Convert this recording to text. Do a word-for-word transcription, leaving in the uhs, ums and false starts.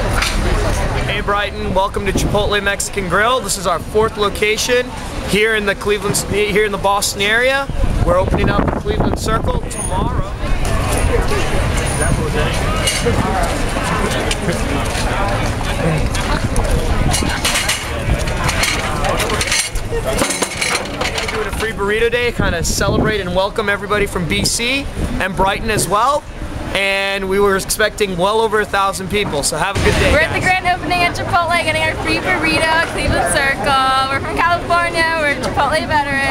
Hey Brighton, welcome to Chipotle Mexican Grill. This is our fourth location here in the Cleveland, here in the Boston area. We're opening up in Cleveland Circle tomorrow. We're doing a free burrito day, kind of celebrate and welcome everybody from B C and Brighton as well. And we were expecting well over a thousand people, so have a good day, We're guys. at the grand opening at Chipotle getting our free burrito at Cleveland Circle. We're from California, we're Chipotle veterans.